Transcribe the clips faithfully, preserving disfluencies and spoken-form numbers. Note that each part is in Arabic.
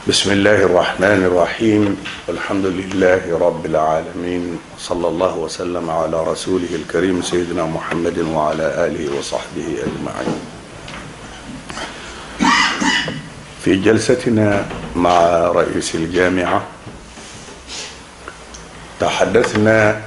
بسم الله الرحمن الرحيم. الحمد لله رب العالمين، صلى الله وسلم على رسوله الكريم سيدنا محمد وعلى آله وصحبه أجمعين. في جلستنا مع رئيس الجامعة تحدثنا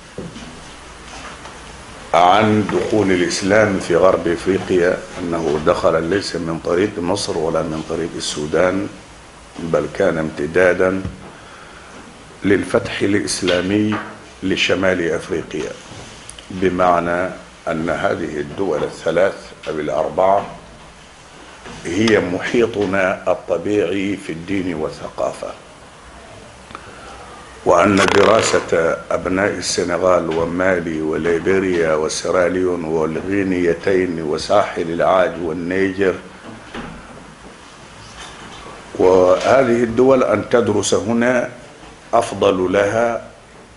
عن دخول الإسلام في غرب إفريقيا، أنه دخل ليس من طريق مصر ولا من طريق السودان، بل كان امتدادا للفتح الإسلامي لشمال أفريقيا، بمعنى أن هذه الدول الثلاث أو الأربعة هي محيطنا الطبيعي في الدين والثقافة، وأن دراسة أبناء السنغال ومالي وليبيريا وسيراليون والغينيتين وساحل العاج والنيجر وهذه الدول أن تدرس هنا أفضل لها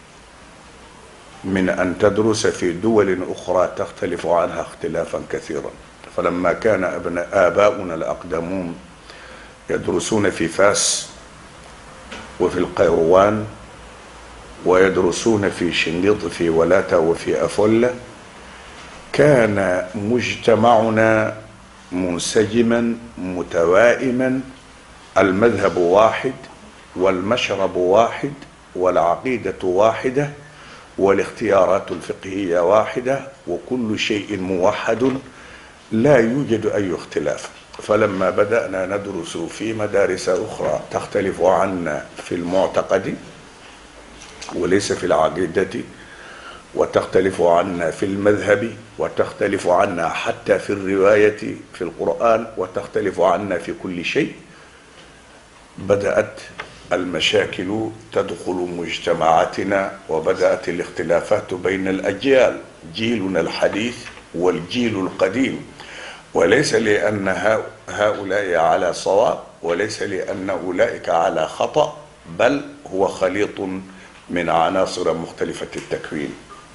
من أن تدرس في دول أخرى تختلف عنها اختلافا كثيرا. فلما كان أبناء آباؤنا الأقدمون يدرسون في فاس وفي القيروان ويدرسون في شنقيط في ولاتا وفي أفولة، كان مجتمعنا منسجما متوائما، المذهب واحد والمشرب واحد والعقيدة واحدة والاختيارات الفقهية واحدة وكل شيء موحد، لا يوجد أي اختلاف. فلما بدأنا ندرس في مدارس أخرى تختلف عنا في المعتقد وليس في العقيدة، وتختلف عنا في المذهب، وتختلف عنا حتى في الرواية في القرآن، وتختلف عنا في كل شيء، بدأت المشاكل تدخل مجتمعاتنا وبدأت الاختلافات بين الأجيال، جيلنا الحديث والجيل القديم، وليس لأن هؤلاء على صواب وليس لأن أولئك على خطأ، بل هو خليط من عناصر مختلفة التكوين.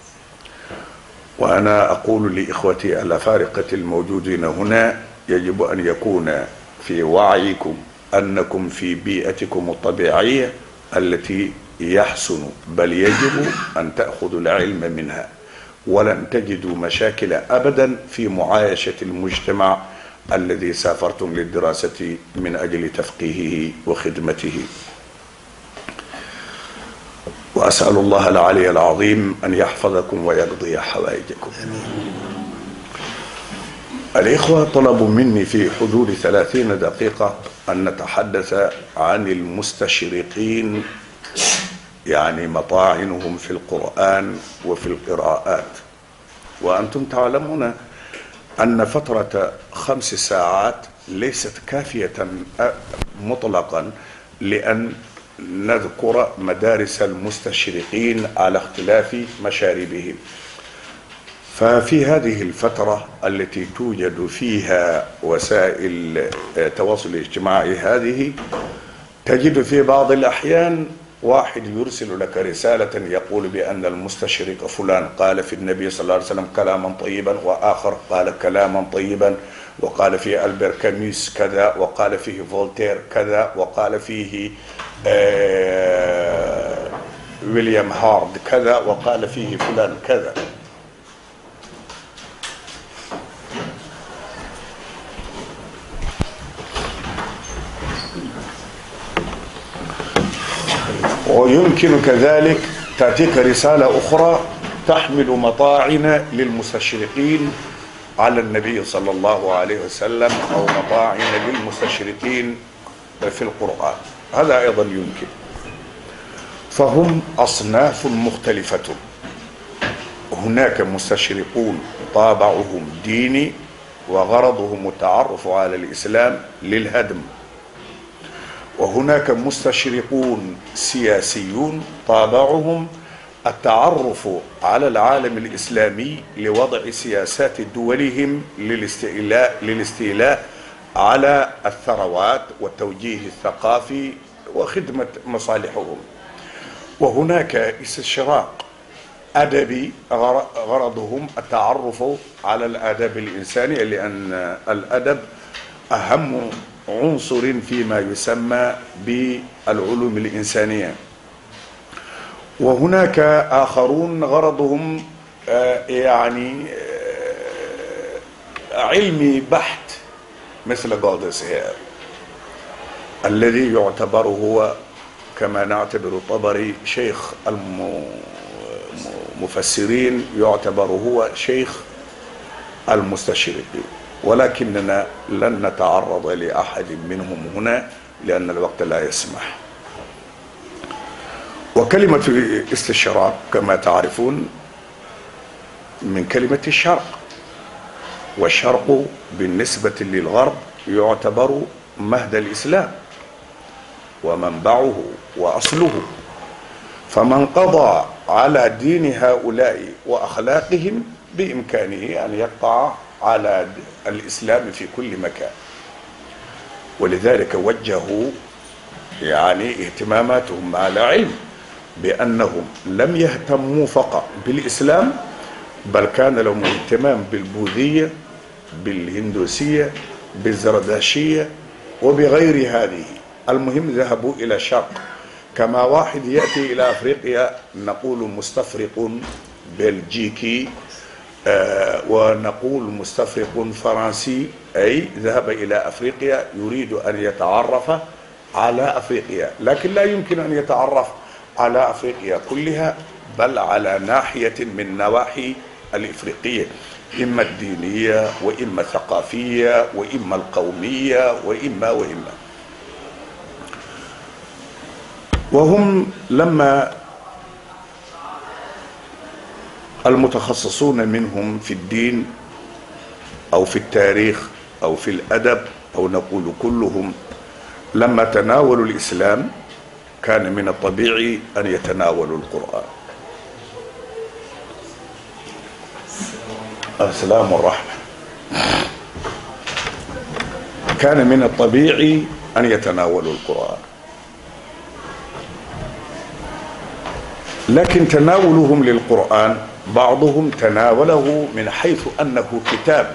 وأنا أقول لإخوتي الأفارقة الموجودين هنا، يجب أن يكون في وعيكم أنكم في بيئتكم الطبيعية التي يحسن بل يجب أن تأخذوا العلم منها، ولن تجدوا مشاكل أبدا في معايشة المجتمع الذي سافرتم للدراسة من أجل تفقيهه وخدمته. وأسأل الله العلي العظيم أن يحفظكم ويقضي حوائجكم. الإخوة طلبوا مني في حدود ثلاثين دقيقة أن نتحدث عن المستشرقين، يعني مطاعنهم في القرآن وفي القراءات. وأنتم تعلمون أن فترة خمس ساعات ليست كافية مطلقا لأن نذكر مدارس المستشرقين على اختلاف مشاربهم. ففي هذه الفترة التي توجد فيها وسائل التواصل الاجتماعي هذه، تجد في بعض الأحيان واحد يرسل لك رسالة يقول بأن المستشرق فلان قال في النبي صلى الله عليه وسلم كلاما طيبا، وآخر قال كلاما طيبا، وقال فيه ألبير كاميس كذا، وقال فيه فولتير كذا، وقال فيه آه ويليام هارد كذا، وقال فيه فلان كذا. ويمكن كذلك تأتيك رسالة أخرى تحمل مطاعن للمستشرقين على النبي صلى الله عليه وسلم، أو مطاعن للمستشرقين في القرآن، هذا أيضا يمكن. فهم أصناف مختلفة، هناك مستشرقون طابعهم ديني وغرضهم التعرف على الإسلام للهدم، وهناك مستشرقون سياسيون طابعهم التعرف على العالم الإسلامي لوضع سياسات دولهم للاستيلاء, للاستيلاء على الثروات والتوجيه الثقافي وخدمة مصالحهم. وهناك استشراق أدبي غرضهم التعرف على الآداب الإنسانية، لأن الأدب أهم عنصر فيما يسمى بالعلوم الإنسانية، وهناك آخرون غرضهم يعني علمي بحت مثل جولدس هير، الذي يعتبر هو كما نعتبر الطبري شيخ المفسرين، يعتبر هو شيخ المستشرقين، ولكننا لن نتعرض لأحد منهم هنا لأن الوقت لا يسمح. وكلمة الاستشراق كما تعرفون من كلمة الشرق، والشرق بالنسبة للغرب يعتبر مهد الإسلام ومنبعه وأصله، فمن قضى على دين هؤلاء وأخلاقهم بإمكانه أن يقطع على الإسلام في كل مكان. ولذلك وجهوا يعني اهتماماتهم على علم بأنهم لم يهتموا فقط بالإسلام، بل كان لهم اهتمام بالبوذية، بالهندوسية، بالزرداشية وبغير هذه. المهم ذهبوا إلى الشرق، كما واحد يأتي إلى أفريقيا نقول مستفرق بلجيكي آه ونقول مستفرق فرنسي، أي ذهب إلى أفريقيا يريد أن يتعرف على أفريقيا، لكن لا يمكن أن يتعرف على أفريقيا كلها، بل على ناحية من نواحي الإفريقية، إما الدينية وإما الثقافية وإما القومية وإما وإما وهم لما المتخصصون منهم في الدين أو في التاريخ أو في الأدب أو نقول كلهم لما تناولوا الإسلام كان من الطبيعي أن يتناولوا القرآن. السلام والرحمة. كان من الطبيعي أن يتناولوا القرآن، لكن تناولهم للقرآن بعضهم تناوله من حيث أنه كتاب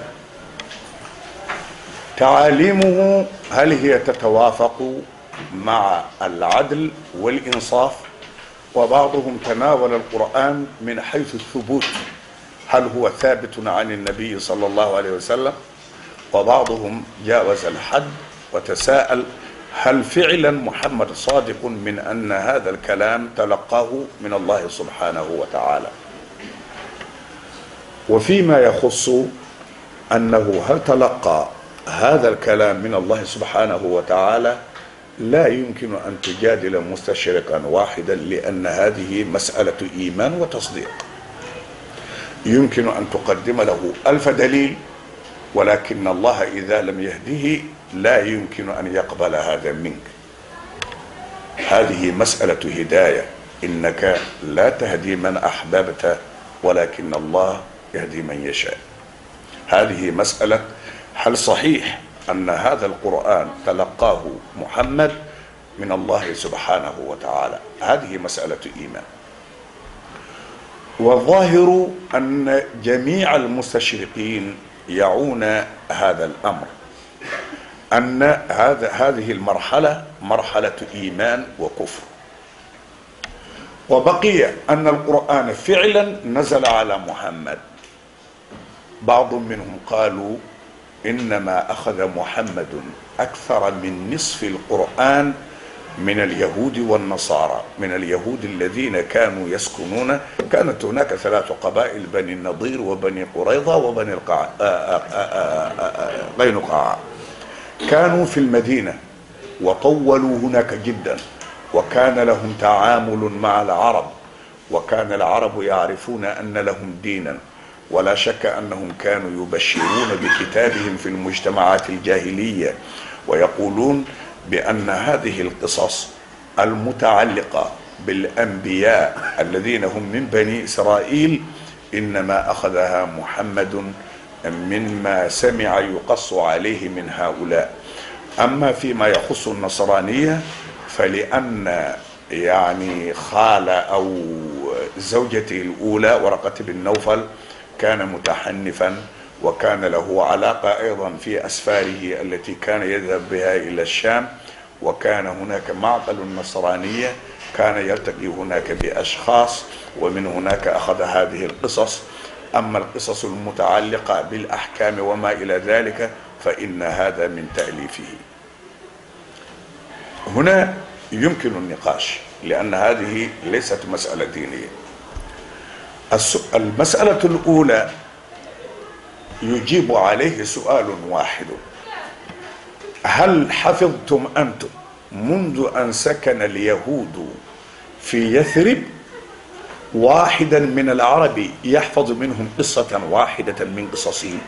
تعاليمه هل هي تتوافق مع العدل والإنصاف، وبعضهم تناول القرآن من حيث الثبوت هل هو ثابت عن النبي صلى الله عليه وسلم، وبعضهم جاوز الحد وتساءل هل فعلا محمد صادق من أن هذا الكلام تلقاه من الله سبحانه وتعالى. وفيما يخص أنه هل تلقى هذا الكلام من الله سبحانه وتعالى لا يمكن أن تجادل مستشرقا واحدا، لأن هذه مسألة إيمان وتصديق، يمكن أن تقدم له ألف دليل، ولكن الله إذا لم يهده لا يمكن أن يقبل هذا منك. هذه مسألة هداية، إنك لا تهدي من أحببت ولكن الله يهدي من يشاء. هذه مسألة هل صحيح أن هذا القرآن تلقاه محمد من الله سبحانه وتعالى، هذه مسألة إيمان. والظاهر أن جميع المستشرقين يعون هذا الأمر، أن هذا هذه المرحلة مرحلة إيمان وكفر. وبقي أن القرآن فعلا نزل على محمد. بعض منهم قالوا إنما أخذ محمد أكثر من نصف القرآن من اليهود والنصارى، من اليهود الذين كانوا يسكنون، كانت هناك ثلاث قبائل، بني النضير وبني قريظة وبني قينقاع، كانوا في المدينة وطولوا هناك جدا، وكان لهم تعامل مع العرب، وكان العرب يعرفون أن لهم دينا، ولا شك أنهم كانوا يبشرون بكتابهم في المجتمعات الجاهلية ويقولون بأن هذه القصص المتعلقة بالأنبياء الذين هم من بني إسرائيل إنما أخذها محمد مما سمع يقص عليه من هؤلاء. أما فيما يخص النصرانية فلأن يعني خال أو زوجته الأولى ورقة بن نوفل كان متحنفا، وكان له علاقة أيضا في أسفاره التي كان يذهب بها إلى الشام، وكان هناك معقل النصرانية كان يلتقي هناك بأشخاص، ومن هناك أخذ هذه القصص. أما القصص المتعلقة بالأحكام وما إلى ذلك فإن هذا من تأليفه. هنا يمكن النقاش، لأن هذه ليست مسألة دينية. المسألة الأولى يجيب عليه سؤال واحد: هل حفظتم أنتم منذ أن سكن اليهود في يثرب واحدا من العرب يحفظ منهم قصة واحدة من قصصهم؟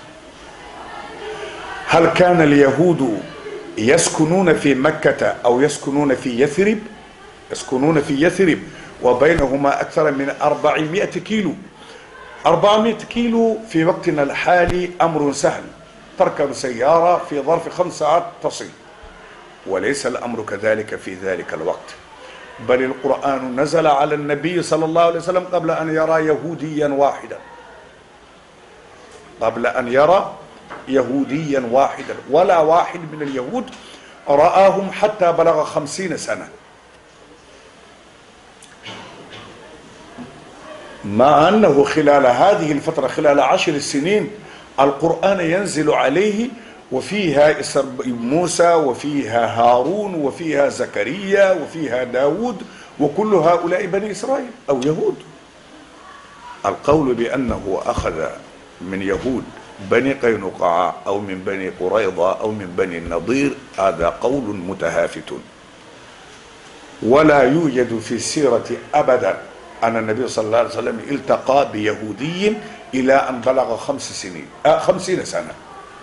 هل كان اليهود يسكنون في مكة أو يسكنون في يثرب؟ يسكنون في يثرب وبينهما أكثر من أربعمائة كيلو. أربعمائة كيلو في وقتنا الحالي أمر سهل، تركب سيارة في ظرف خمس ساعات تصل. وليس الأمر كذلك في ذلك الوقت، بل القرآن نزل على النبي صلى الله عليه وسلم قبل أن يرى يهوديا واحدا، قبل أن يرى يهوديا واحدا، ولا واحد من اليهود رآهم حتى بلغ خمسين سنة، مع أنه خلال هذه الفترة، خلال عشر سنين، القرآن ينزل عليه، وفيها موسى وفيها هارون وفيها زكريا وفيها داود، وكل هؤلاء بني إسرائيل أو يهود. القول بأنه أخذ من يهود بني قينقاع أو من بني قريظة أو من بني النضير هذا قول متهافت، ولا يوجد في السيرة أبدا أن النبي صلى الله عليه وسلم التقى بيهودي إلى أن بلغ خمس سنين آه خمسين سنة.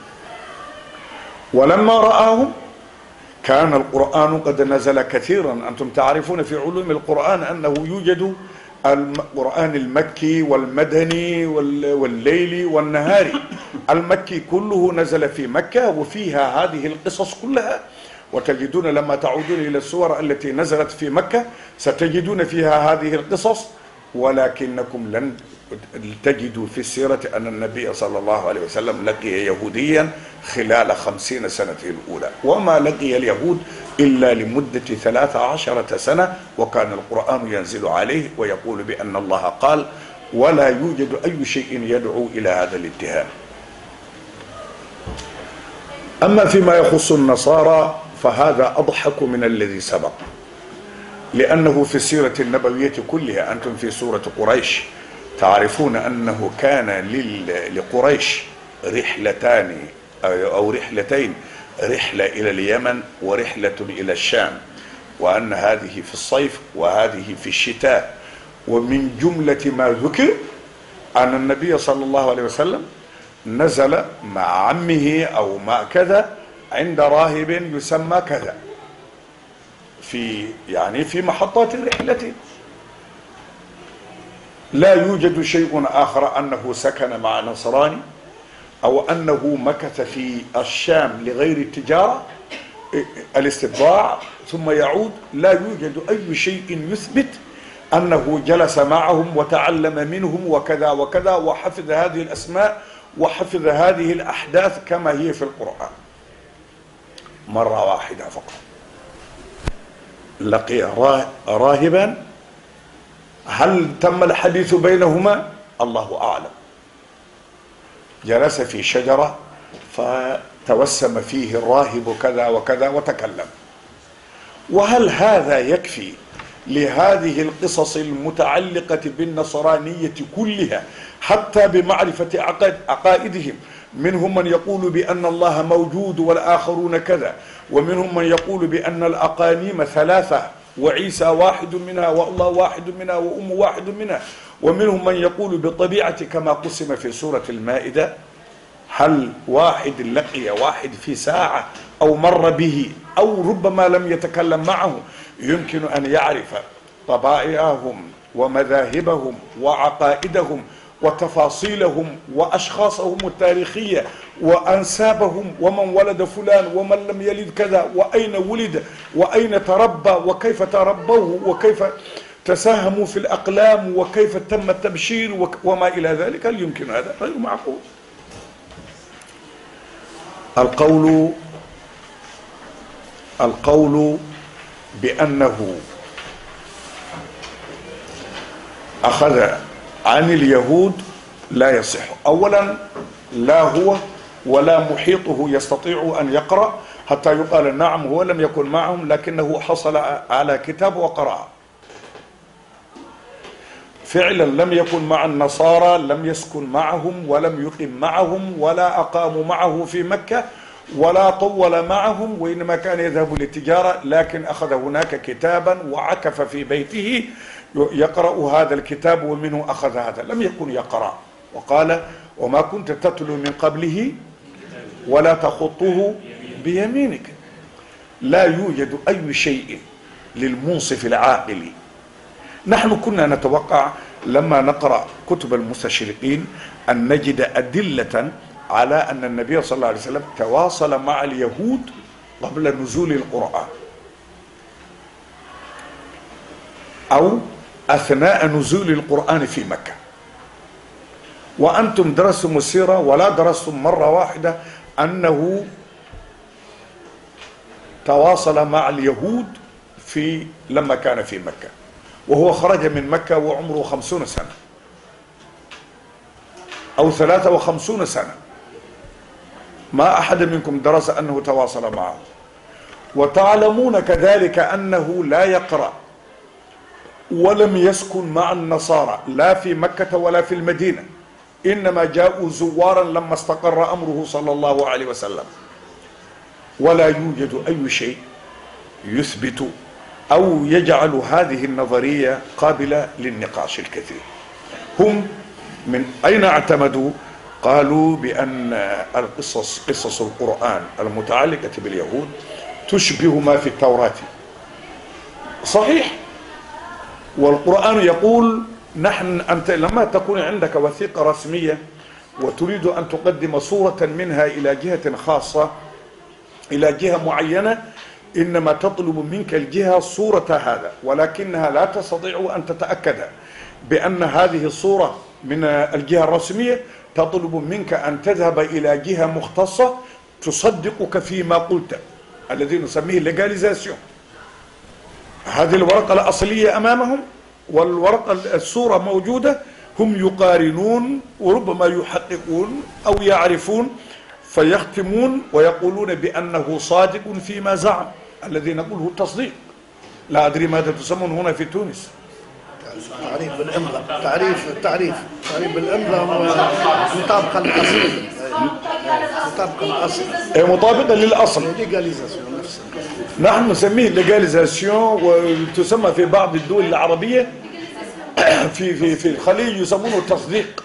ولما رآهم كان القرآن قد نزل كثيرا. أنتم تعرفون في علوم القرآن أنه يوجد القرآن المكي والمدني والليلي والنهاري. المكي كله نزل في مكة وفيها هذه القصص كلها، وتجدون لما تعودون إلى السور التي نزلت في مكة ستجدون فيها هذه القصص، ولكنكم لن تجدوا في السيرة أن النبي صلى الله عليه وسلم لقي يهوديا خلال خمسين سنة الأولى، وما لقي اليهود إلا لمدة ثلاث عشرة سنة، وكان القرآن ينزل عليه ويقول بأن الله قال: ولا يوجد أي شيء يدعو إلى هذا الاتهام. أما فيما يخص النصارى فهذا أضحك من الذي سبق، لأنه في السيرة النبوية كلها، أنتم في سورة قريش تعرفون أنه كان لقريش رحلتان أو رحلتين، رحلة إلى اليمن ورحلة إلى الشام، وأن هذه في الصيف وهذه في الشتاء. ومن جملة ما ذكر أن النبي صلى الله عليه وسلم نزل مع عمه أو مع كذا عند راهب يسمى كذا في يعني في محطات الرحلة. لا يوجد شيء آخر أنه سكن مع نصراني أو أنه مكث في الشام لغير التجارة الاستطلاع ثم يعود. لا يوجد أي شيء يثبت أنه جلس معهم وتعلم منهم وكذا وكذا وحفظ هذه الأسماء وحفظ هذه الأحداث كما هي في القرآن. مرة واحدة فقط لقي راهبا. هل تم الحديث بينهما؟ الله أعلم. جلس في شجرة فتوسم فيه الراهب كذا وكذا وتكلم. وهل هذا يكفي لهذه القصص المتعلقة بالنصرانية كلها حتى بمعرفة عقائدهم؟ منهم من يقول بأن الله موجود والآخرون كذا، ومنهم من يقول بأن الأقانيم ثلاثة وعيسى واحد منها والله واحد منها وأم واحد منها، ومنهم من يقول بالطبيعة كما قسم في سورة المائدة. هل واحد لقي واحد في ساعة أو مر به أو ربما لم يتكلم معه يمكن أن يعرف طبائعهم ومذاهبهم وعقائدهم وتفاصيلهم وأشخاصهم التاريخية وأنسابهم ومن ولد فلان ومن لم يلد كذا وأين ولد وأين تربى وكيف تربوه وكيف تساهموا في الأقلام وكيف تم التبشير وما إلى ذلك؟ هل يمكن هذا؟ غير معقول. القول القول بأنه أخذ عن اليهود لا يصح. أولا لا هو ولا محيطه يستطيع أن يقرأ حتى يقال نعم هو لم يكن معهم لكنه حصل على كتاب وقرأ. فعلا لم يكن مع النصارى، لم يسكن معهم ولم يقم معهم ولا أقاموا معه في مكة ولا طول معهم، وإنما كان يذهب للتجارة، لكن أخذ هناك كتابا وعكف في بيته يقرأ هذا الكتاب ومنه أخذ هذا. لم يكن يقرأ، وقال وما كنت تتلو من قبله ولا تخطه بيمينك. لا يوجد أي شيء للمنصف العاقل. نحن كنا نتوقع لما نقرأ كتب المستشرقين أن نجد أدلة على أن النبي صلى الله عليه وسلم تواصل مع اليهود قبل نزول القرآن أو أثناء نزول القرآن في مكة. وأنتم درستم السيرة ولا درستم مرة واحدة أنه تواصل مع اليهود في لما كان في مكة، وهو خرج من مكة وعمره خمسون سنة أو ثلاثة وخمسون سنة. ما أحد منكم درس أنه تواصل معه. وتعلمون كذلك أنه لا يقرأ ولم يسكن مع النصارى لا في مكة ولا في المدينة، إنما جاءوا زوارا لما استقر أمره صلى الله عليه وسلم. ولا يوجد أي شيء يثبت أو يجعل هذه النظرية قابلة للنقاش الكثير. هم من أين اعتمدوا؟ قالوا بأن القصص قصص القرآن المتعلقة باليهود تشبه ما في التوراة. صحيح، والقرآن يقول نحن أنت لما تكون عندك وثيقة رسمية وتريد أن تقدم صورة منها إلى جهة خاصة إلى جهة معينة، إنما تطلب منك الجهة صورة هذا، ولكنها لا تستطيع أن تتأكد بأن هذه الصورة من الجهة الرسمية. تطلب منك أن تذهب إلى جهة مختصة تصدقك فيما قلت، الذي نسميه ليغاليزاسيون. هذه الورقة الأصلية أمامهم والورقة الصورة موجودة، هم يقارنون وربما يحققون أو يعرفون فيختمون ويقولون بأنه صادق فيما زعم، الذي نقوله التصديق. لا أدري ماذا تسمون هنا في تونس. تعريف بالإمضاء، تعريف تعريف تعريف بالإمضاء مطابقة للأصل. مطابقة للأصل. مطابقة للأصل. ليغاليزاسيون نفسها. نحن نسميه ليغاليزاسيون، وتسمى في بعض الدول العربية في في في الخليج يسمونه التصديق،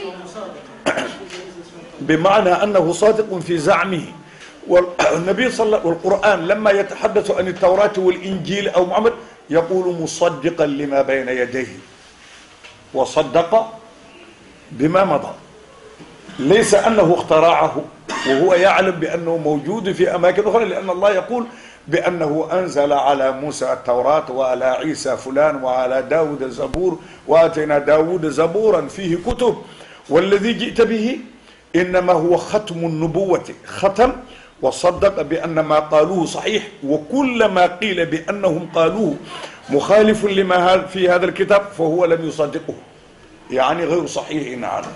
بمعنى أنه صادق في زعمه. والنبي صلى الله عليه وسلم والقرآن لما يتحدث عن التوراة والإنجيل أو محمد يقول مصدقا لما بين يديه وصدق بما مضى. ليس أنه اخترعه وهو يعلم بأنه موجود في أماكن أخرى، لأن الله يقول بأنه أنزل على موسى التوراة وعلى عيسى فلان وعلى داود زبور وآتينا داود زبورا فيه كتب، والذي جئت به إنما هو ختم النبوة، ختم وصدق بأن ما قالوه صحيح، وكل ما قيل بأنهم قالوه مخالف لما في هذا الكتاب فهو لم يصدقه، يعني غير صحيح عنه.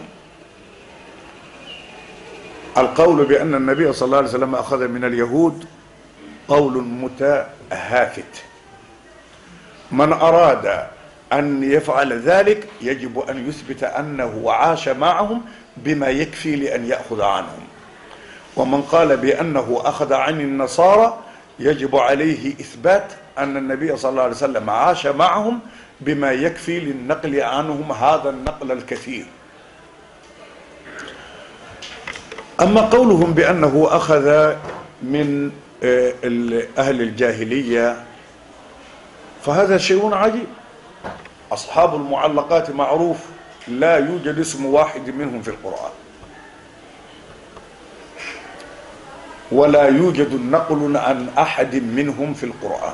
القول بأن النبي صلى الله عليه وسلم أخذ من اليهود قول متهافت. من أراد أن يفعل ذلك يجب أن يثبت أنه عاش معهم بما يكفي لأن يأخذ عنهم. ومن قال بأنه أخذ عن النصارى يجب عليه إثبات أن النبي صلى الله عليه وسلم عاش معهم بما يكفي للنقل عنهم هذا النقل الكثير. أما قولهم بأنه أخذ من أهل الجاهلية فهذا شيء عجيب. أصحاب المعلقات معروف لا يوجد اسم واحد منهم في القرآن، ولا يوجد نقل عن أحد منهم في القرآن،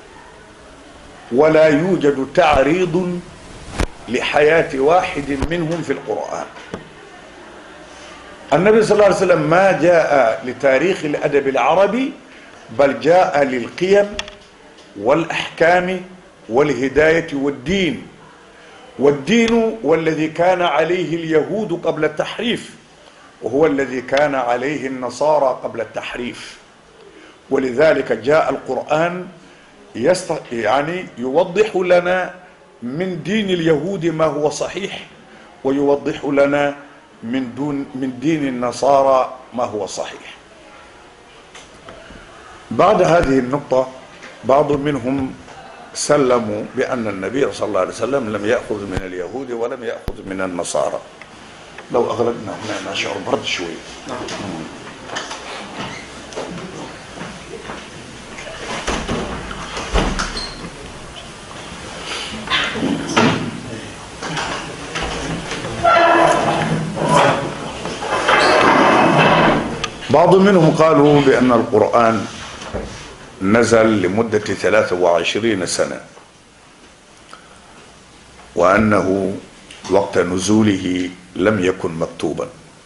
ولا يوجد تعريض لحياة واحد منهم في القرآن. النبي صلى الله عليه وسلم ما جاء لتاريخ الأدب العربي، بل جاء للقيم والأحكام والهداية والدين. والدين والذي كان عليه اليهود قبل التحريف، وهو الذي كان عليه النصارى قبل التحريف. ولذلك جاء القرآن يست... يعني يوضح لنا من دين اليهود ما هو صحيح، ويوضح لنا من دون من دين النصارى ما هو صحيح. بعد هذه النقطة بعض منهم سلموا بأن النبي صلى الله عليه وسلم لم يأخذ من اليهود ولم يأخذ من النصارى. لو أغلقنا هنا نشعر برد شوي. بعض منهم قالوا بأن القرآن نزل لمدة ثلاثة وعشرين سنة، وأنه وقت نزوله لم يكن مكتوبا،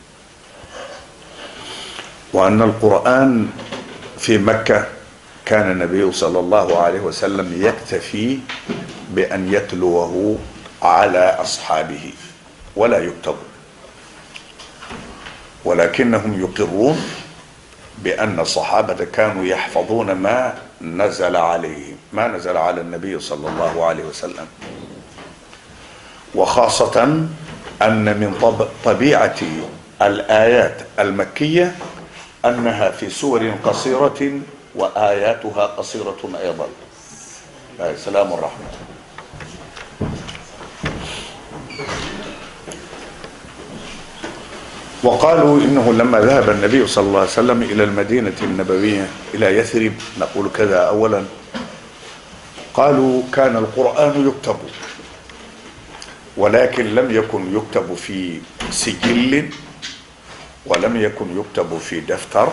وأن القرآن في مكة كان النبي صلى الله عليه وسلم يكتفي بأن يتلوه على أصحابه ولا يكتب، ولكنهم يقرون بأن الصحابة كانوا يحفظون ما نزل عليه ما نزل على النبي صلى الله عليه وسلم. وخاصة أن من طبيعة الآيات المكية أنها في سور قصيرة وآياتها قصيرة أيضا. السلام الرحمة. وقالوا إنه لما ذهب النبي صلى الله عليه وسلم إلى المدينة النبوية إلى يثرب، نقول كذا أولا، قالوا كان القرآن يكتب، ولكن لم يكن يكتب في سجل، ولم يكن يكتب في دفتر،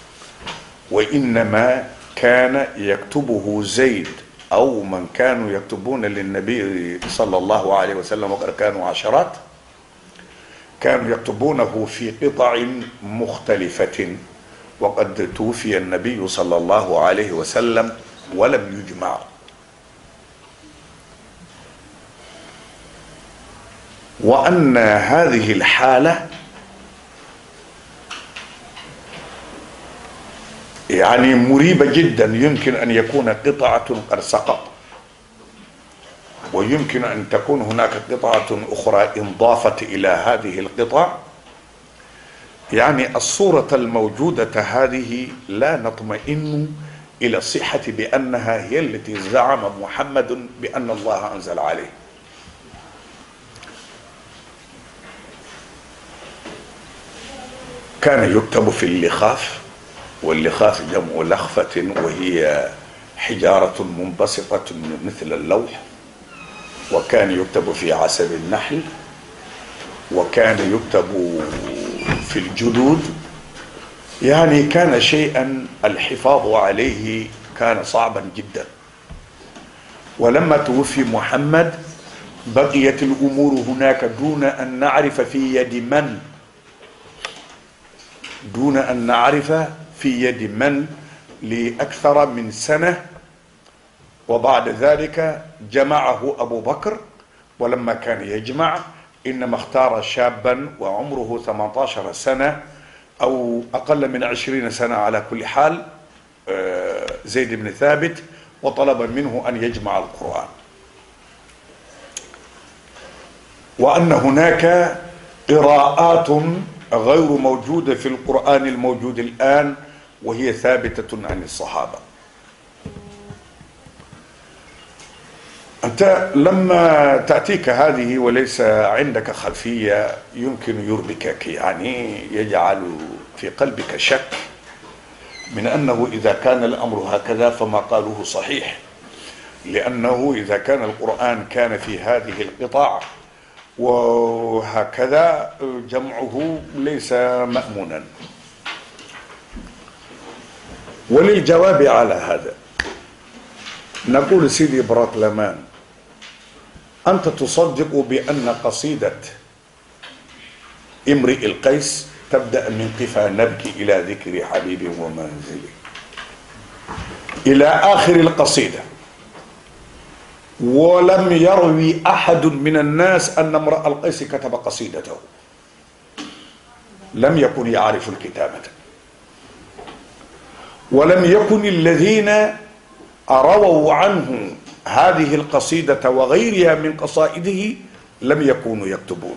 وإنما كان يكتبه زيد أو من كانوا يكتبون للنبي صلى الله عليه وسلم، وقد كانوا عشرات، كانوا يكتبونه في قطع مختلفة. وقد توفي النبي صلى الله عليه وسلم ولم يجمع. وأن هذه الحالة يعني مريبة جدا. يمكن أن يكون قطعة قد سقط، ويمكن أن تكون هناك قطعة أخرى انضافت إلى هذه القطع. يعني الصورة الموجودة هذه لا نطمئن إلى الصحة بأنها هي التي زعم محمد بأن الله أنزل عليه. كان يكتب في اللخاف، واللخاف جمع لخفة، وهي حجارة منبسطة مثل اللوح. وكان يكتب في عسل النحل، وكان يكتب في الجدود. يعني كان شيئا الحفاظ عليه كان صعبا جدا. ولما توفي محمد بقيت الأمور هناك دون أن نعرف في يد من دون أن نعرف في يد من لأكثر من سنة. وبعد ذلك جمعه أبو بكر، ولما كان يجمع إنما اختار شابا وعمره ثمانية عشر سنة أو أقل من عشرين سنة على كل حال، زيد بن ثابت، وطلب منه أن يجمع القرآن. وأن هناك قراءات غير موجودة في القرآن الموجود الآن، وهي ثابتة عن الصحابة. أنت لما تأتيك هذه وليس عندك خلفية يمكن يربكك، يعني يجعل في قلبك شك من أنه إذا كان الأمر هكذا فما قالوه صحيح، لأنه إذا كان القرآن كان في هذه القطع وهكذا جمعه ليس مأمونا. وللجواب على هذا نقول سيدي براكلمان، أنت تصدق بأن قصيدة امرئ القيس تبدأ من قفا نبكي إلى ذكر حبيب ومنزلي إلى آخر القصيدة. ولم يروي أحد من الناس أن امرأ القيس كتب قصيدته، لم يكن يعرف الكتابة. ولم يكن الذين رووا عنه هذه القصيدة وغيرها من قصائده لم يكونوا يكتبون.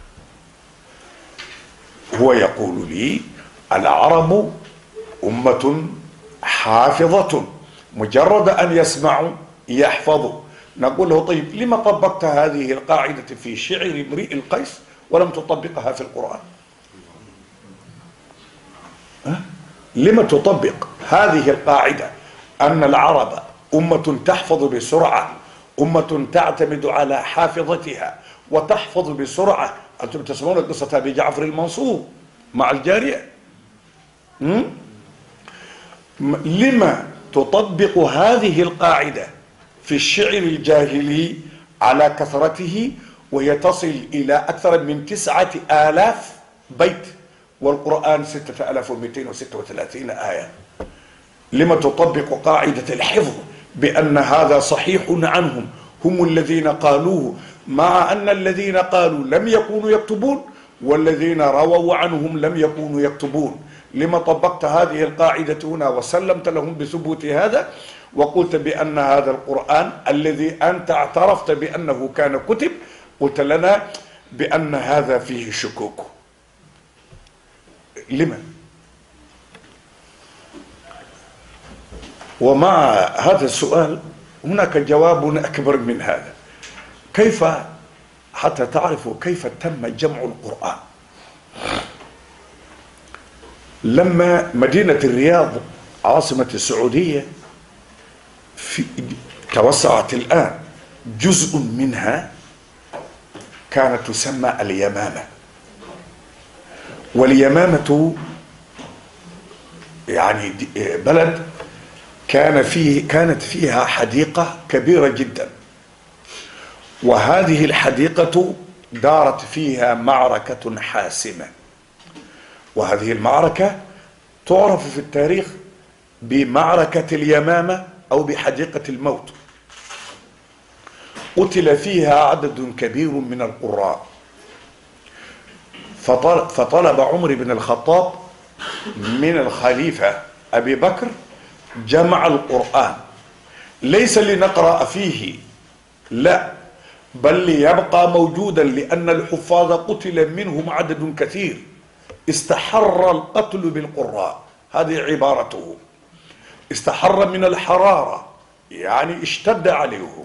هو يقول لي العرب أمة حافظة، مجرد أن يسمعوا يحفظوا. نقول له طيب لما طبقت هذه القاعدة في شعر امرئ القيس ولم تطبقها في القرآن؟ أه؟ لما تطبق هذه القاعدة أن العرب أمة تحفظ بسرعة، أمة تعتمد على حافظتها وتحفظ بسرعة؟ أنتم تسمعون قصة أبي جعفر المنصور مع الجارية. م? لما تطبق هذه القاعدة في الشعر الجاهلي على كثرته وهي تصل إلى أكثر من تسعة آلاف بيت والقرآن ستة آلاف ومئتين وستة وثلاثين آية؟ لما تطبق قاعدة الحفظ بأن هذا صحيح عنهم، هم الذين قالوه، مع أن الذين قالوا لم يكونوا يكتبون والذين رووا عنهم لم يكونوا يكتبون؟ لما طبقت هذه القاعدة هنا وسلمت لهم بثبوت هذا وقلت بأن هذا القرآن الذي أنت اعترفت بأنه كان كتب قلت لنا بأن هذا فيه شكوك؟ لما؟ ومع هذا السؤال هناك جواب أكبر من هذا. كيف حتى تعرفوا كيف تم جمع القرآن؟ لما مدينة الرياض عاصمة السعودية في توسعت الآن، جزء منها كانت تسمى اليمامة، واليمامة يعني بلد كان فيه كانت فيها حديقة كبيرة جدا، وهذه الحديقة دارت فيها معركة حاسمة، وهذه المعركة تعرف في التاريخ بمعركة اليمامة أو بحديقة الموت. قتل فيها عدد كبير من القراء، فطلب عمر بن الخطاب من الخليفة أبي بكر جمع القرآن، ليس لنقرأ فيه، لا، بل ليبقى موجودا، لأن الحفاظ قتل منهم عدد كثير، استحر القتل بالقراء، هذه عبارته، استحر من الحرارة يعني اشتد عليهم.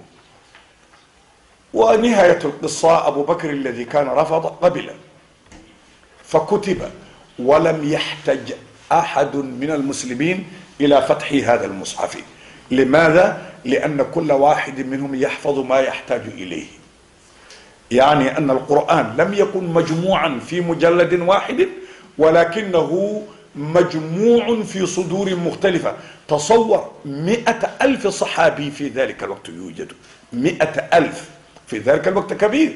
ونهاية القصة أبو بكر الذي كان رفض قبل فكتب، ولم يحتج أحد من المسلمين إلى فتح هذا المصحف. لماذا؟ لأن كل واحد منهم يحفظ ما يحتاج إليه، يعني أن القرآن لم يكن مجموعا في مجلد واحد ولكنه مجموع في صدور مختلفة. تصور مئة ألف صحابي في ذلك الوقت يوجد، مئة ألف في ذلك الوقت كبير،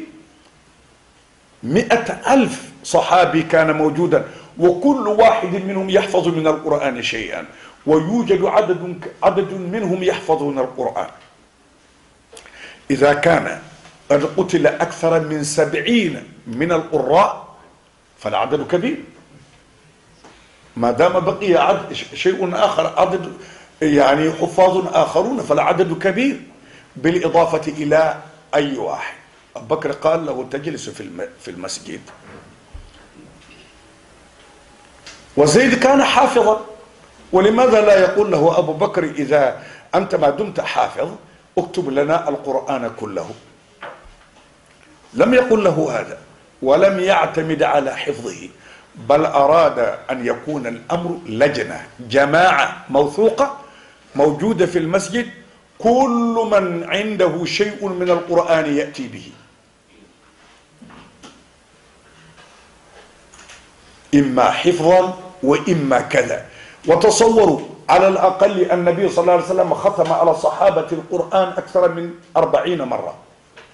مئة ألف صحابي كان موجودا، وكل واحد منهم يحفظ من القرآن شيئا، ويوجد عدد عدد منهم يحفظون القرآن. إذا كان قد قتل أكثر من سبعين من القراء فالعدد كبير، ما دام بقي عدد شيء آخر، عدد يعني حفاظ آخرون، فالعدد كبير، بالإضافة إلى أي واحد. أبو بكر قال له تجلس في المسجد، وزيد كان حافظا، ولماذا لا يقول له أبو بكر إذا أنت ما دمت حافظ اكتب لنا القرآن كله؟ لم يقل له هذا، ولم يعتمد على حفظه، بل أراد أن يكون الأمر لجنة، جماعة موثوقة موجودة في المسجد، كل من عنده شيء من القرآن يأتي به، إما حفظا وإما كذا. وتصوروا على الأقل النبي صلى الله عليه وسلم ختم على صحابة القرآن أكثر من أربعين مرة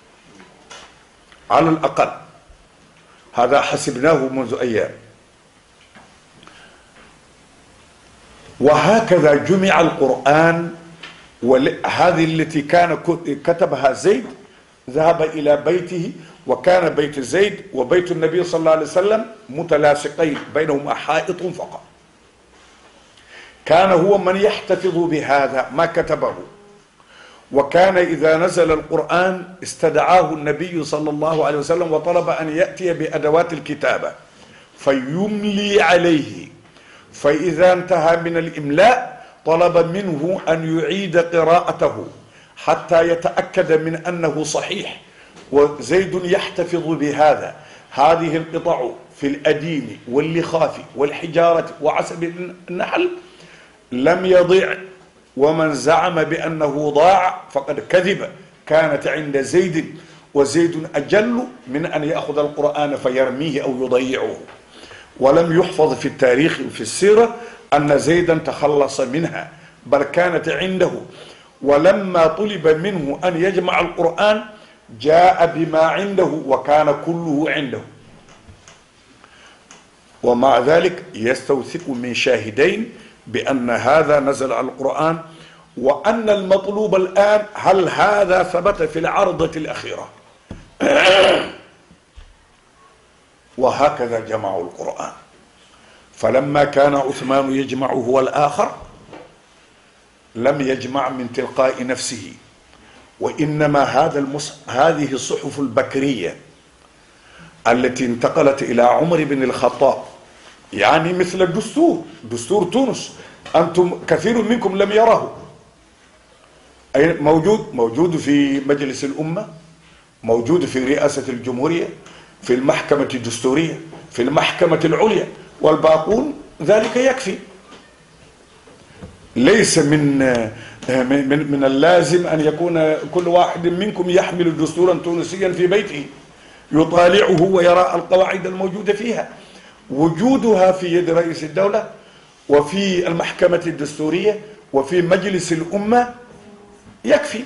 على الأقل، هذا حسبناه منذ أيام. وهكذا جمع القرآن. وهذه التي كان كتبها زيد ذهب إلى بيته، وكان بيت زيد وبيت النبي صلى الله عليه وسلم متلاصقين بينهما حائط فقط. كان هو من يحتفظ بهذا ما كتبه، وكان إذا نزل القرآن استدعاه النبي صلى الله عليه وسلم وطلب أن يأتي بأدوات الكتابة فيملي عليه، فإذا انتهى من الإملاء طلب منه أن يعيد قراءته حتى يتأكد من أنه صحيح. وزيد يحتفظ بهذا. هذه القطع في الأديم واللخاف والحجارة وعسب النحل لم يضيع، ومن زعم بأنه ضاع فقد كذب. كانت عند زيد، وزيد أجل من أن يأخذ القرآن فيرميه أو يضيعه. ولم يحفظ في التاريخ وفي السيرة أن زيدا تخلص منها، بل كانت عنده. ولما طلب منه أن يجمع القرآن جاء بما عنده وكان كله عنده، ومع ذلك يستوثق من شاهدين بأن هذا نزل على القرآن، وأن المطلوب الآن هل هذا ثبت في العرضة الأخيرة. وهكذا جمعوا القرآن. فلما كان عثمان يجمع هو الآخر لم يجمع من تلقاء نفسه، وإنما هذا المص... هذه الصحف البكرية التي انتقلت إلى عمر بن الخطاب، يعني مثل الدستور، دستور تونس، أنتم كثير منكم لم يره. أي موجود موجود في مجلس الأمة، موجود في رئاسة الجمهورية، في المحكمة الدستورية، في المحكمة العليا، والباقون ذلك يكفي. ليس من من من اللازم أن يكون كل واحد منكم يحمل دستورا تونسيا في بيته يطالعه ويرى القواعد الموجودة فيها. وجودها في يد رئيس الدولة وفي المحكمة الدستورية وفي مجلس الأمة يكفي.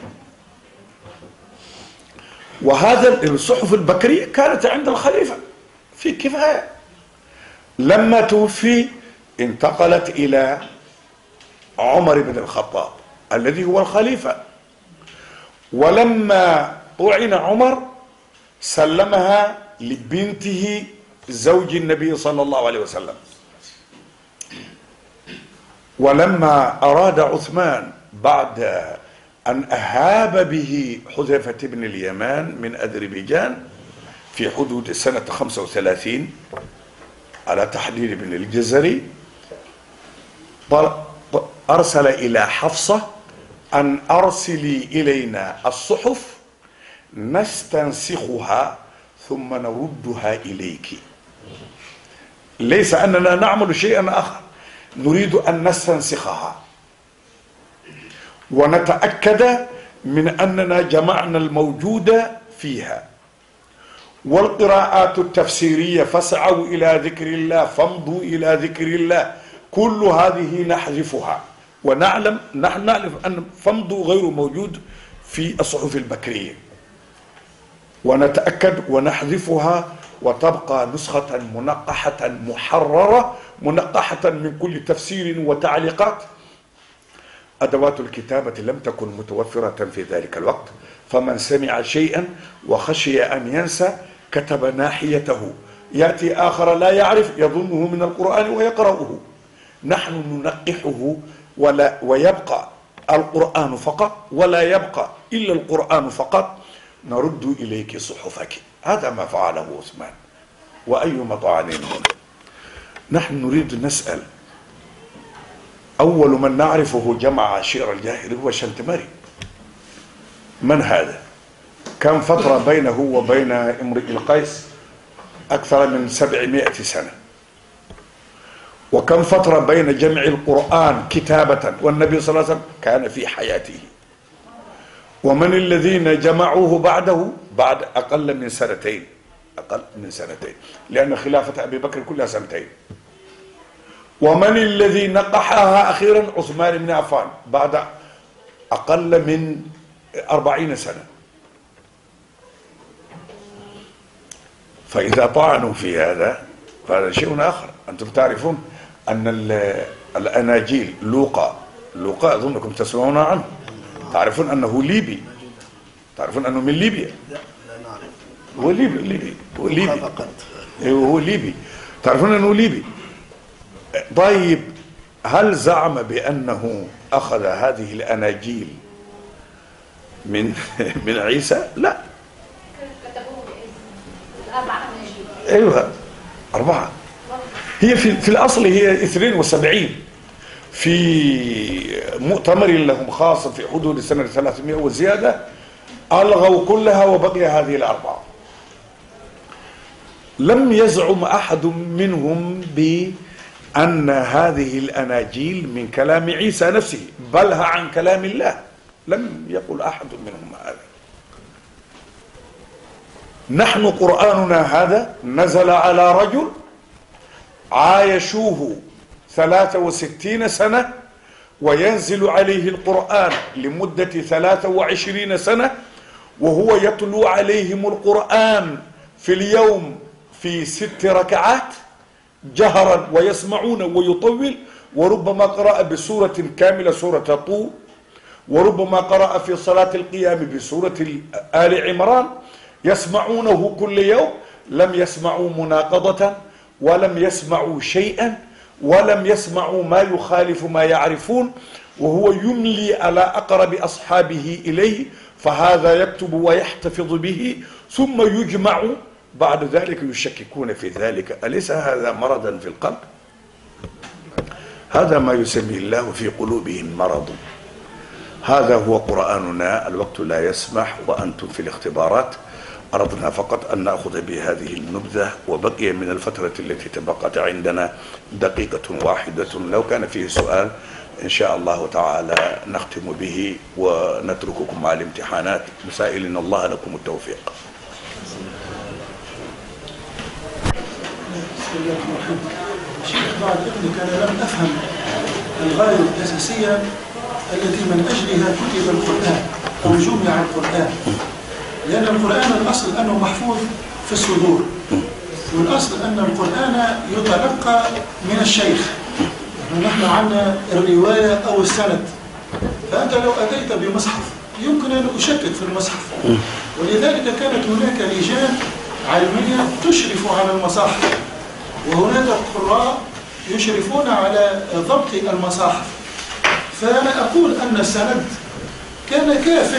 وهذا الصحف البكرية كانت عند الخليفة في كفاية. لما توفي انتقلت إلى عمر بن الخطاب الذي هو الخليفة، ولما طعن عمر سلمها لبنته زوج النبي صلى الله عليه وسلم. ولما أراد عثمان بعد أن أهاب به حذيفة بن اليمان من أذربيجان في حدود سنة خمسة وثلاثين على تحديد بن الجزري، أرسل إلى حفصة أن أرسلي إلينا الصحف نستنسخها ثم نردها إليك. ليس أننا نعمل شيئا آخر، نريد أن نستنسخها ونتأكد من أننا جمعنا الموجود فيها. والقراءات التفسيرية فاسعوا إلى ذكر الله، فامضوا إلى ذكر الله، كل هذه نحذفها، ونعلم نحن نعرف أن فامضوا غير موجود في الصحف البكرية، ونتأكد ونحذفها وتبقى نسخة منقحة محررة منقحة من كل تفسير وتعليقات. أدوات الكتابة لم تكن متوفرة في ذلك الوقت، فمن سمع شيئا وخشي أن ينسى كتب ناحيته، يأتي آخر لا يعرف يظنه من القرآن ويقرأه. نحن ننقحه ولا ويبقى القرآن فقط، ولا يبقى إلا القرآن فقط. نرد إليك صحفك. هذا ما فعله عثمان. وأي مطعن هنا. نحن نريد نسأل، أول من نعرفه جمع عشير الجاهلي هو شنتمري. من هذا؟ كم فترة بينه وبين امرئ القيس؟ أكثر من سبعمائة سنة. وكم فترة بين جمع القرآن كتابة والنبي صلى الله عليه وسلم كان في حياته. ومن الذين جمعوه بعده؟ بعد أقل من سنتين، أقل من سنتين، لأن خلافة أبي بكر كلها سنتين. ومن الذي نقحها أخيرا؟ عثمان بن عفان بعد أقل من أربعين سنة. فإذا طعنوا في هذا فهذا شيء آخر. أنتم تعرفون أن الأناجيل لوقا لوقا أظنكم تسمعون عنه، تعرفون أنه ليبي، تعرفون أنه من ليبيا. لا لا نعرف. هو ليبي ليبي هو ليبي فقط. هو ليبي، تعرفون أنه ليبي. طيب هل زعم بأنه أخذ هذه الأناجيل من من عيسى؟ لا. ايوه أربعة. هي في, في الأصل هي اثنين وسبعين في مؤتمر لهم خاص في حدود السنة ثلاثمائة وزيادة، ألغوا كلها وبقي هذه الأربعة. لم يزعم أحد منهم بأن هذه الأناجيل من كلام عيسى نفسه، بلها عن كلام الله، لم يقل أحد منهم هذا. نحن قرآننا هذا نزل على رجل عايشوه ثلاثة وستين سنة، وينزل عليه القرآن لمدة ثلاثة وعشرين سنة، وهو يتلو عليهم القرآن في اليوم في ست ركعات جهرا، ويسمعون ويطول، وربما قرأ بسورة كاملة سورة طور، وربما قرأ في صلاة القيام بسورة آل عمران، يسمعونه كل يوم، لم يسمعوا مناقضة ولم يسمعوا شيئا ولم يسمعوا ما يخالف ما يعرفون، وهو يملي على أقرب أصحابه إليه، فهذا يكتب ويحتفظ به ثم يجمع، بعد ذلك يشككون في ذلك. أليس هذا مرضا في القلب؟ هذا ما يسميه الله في قلوبهم مرض. هذا هو قرآننا، الوقت لا يسمح وأنتم في الاختبارات. أردنا فقط أن نأخذ بهذه النبذة، وبقي من الفترة التي تبقت عندنا دقيقة واحدة، لو كان فيه سؤال إن شاء الله تعالى نختم به ونترككم مع الامتحانات، مسائلنا الله لكم التوفيق. بسم الله الرحمن الرحيم. شيخ بعد إذنك أنا لم أفهم الغاية الأساسية التي من أجلها كتب القرآن أو جمع القرآن، لأن القرآن الأصل أنه محفوظ في الصدور، والأصل أن القرآن يتلقى من الشيخ، نحن عندنا الرواية أو السند، فأنت لو أتيت بمصحف يمكن أن أشكك في المصحف، ولذلك كانت هناك لجان علمية تشرف على المصاحف، وهناك قراء يشرفون على ضبط المصاحف. فأنا أقول أن السند كان كاف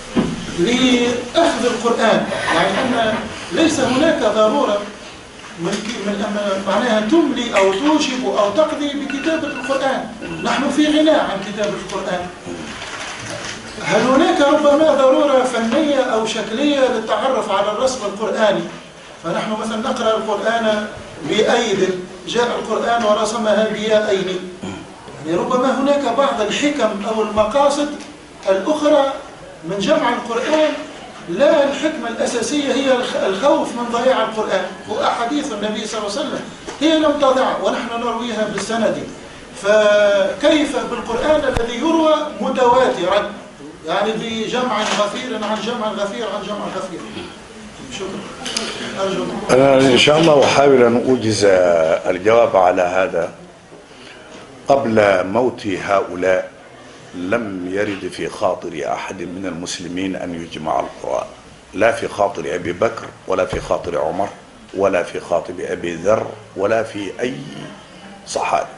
لأخذ القرآن، يعني أن ليس هناك ضرورة من من معناها تملي أو توجب أو تقضي بكتابة القرآن، نحن في غناء عن كتابة القرآن. هل هناك ربما ضرورة فنية أو شكلية للتعرف على الرسم القرآني؟ فنحن مثلا نقرأ القرآن بأيد، جاء القرآن ورسمها بيائين، يعني ربما هناك بعض الحكم أو المقاصد الأخرى من جمع القرآن، لا الحكمة الأساسية هي الخوف من ضياع القرآن، وأحاديث النبي صلى الله عليه وسلم هي لم تضع ونحن نرويها بالسند، فكيف بالقرآن الذي يروى متواترا، يعني بجمع غفير عن جمع غفير عن جمع غفير. شكرا. أرجو أنا إن شاء الله أحاول أن أوجز الجواب على هذا. قبل موت هؤلاء لم يرد في خاطر أحد من المسلمين أن يجمع القرآن، لا في خاطر أبي بكر ولا في خاطر عمر ولا في خاطر أبي ذر ولا في أي صحابي.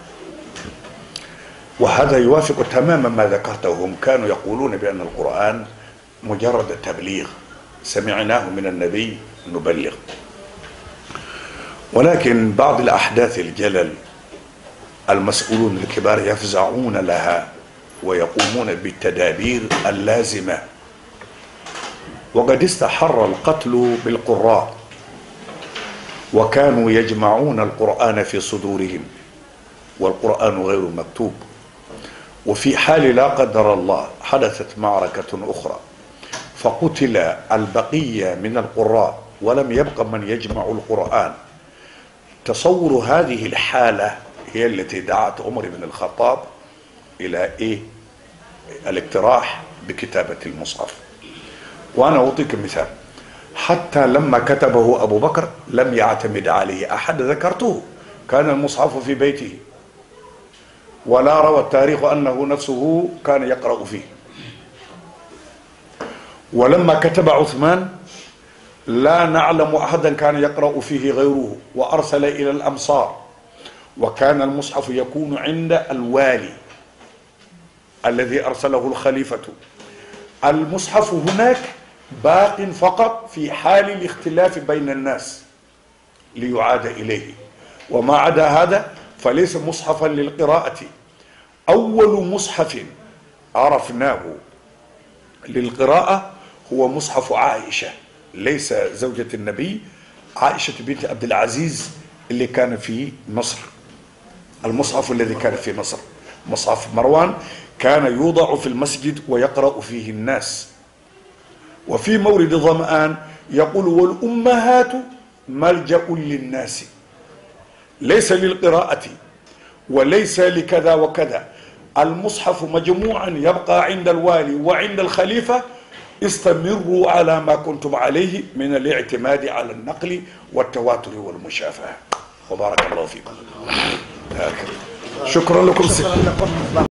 وهذا يوافق تماما ما ذكرته. هم كانوا يقولون بأن القرآن مجرد تبليغ، سمعناه من النبي نبلغ. ولكن بعض الأحداث الجلل المسؤولون الكبار يفزعون لها ويقومون بالتدابير اللازمة، وقد استحر القتل بالقراء، وكانوا يجمعون القرآن في صدورهم والقرآن غير مكتوب. وفي حال لا قدر الله حدثت معركة أخرى فقتل البقية من القراء ولم يبق من يجمع القرآن، تصور هذه الحالة هي التي دعت عمر بن الخطاب إلى إيه؟ الاقتراح بكتابة المصحف. وأنا أعطيك مثال، حتى لما كتبه أبو بكر لم يعتمد عليه أحد، ذكرته، كان المصحف في بيته ولا روى التاريخ أنه نفسه كان يقرأ فيه. ولما كتب عثمان لا نعلم أحدا كان يقرأ فيه غيره، وأرسل إلى الأمصار، وكان المصحف يكون عند الوالي الذي أرسله الخليفة. المصحف هناك باق فقط في حال الاختلاف بين الناس ليعاد إليه، وما عدا هذا فليس مصحفا للقراءة. أول مصحف عرفناه للقراءة هو مصحف عائشة، ليس زوجة النبي، عائشة بنت عبد العزيز اللي كان في مصر. المصحف الذي كان في مصر مصحف مروان كان يوضع في المسجد ويقرأ فيه الناس. وفي مورد ظمآن يقول والأمهات ملجأ للناس، ليس للقراءة وليس لكذا وكذا. المصحف مجموعا يبقى عند الوالي وعند الخليفة. استمروا على ما كنتم عليه من الاعتماد على النقل والتواتر والمشافهة. وبارك الله فيكم. شكرا لكم. شكرا لكم.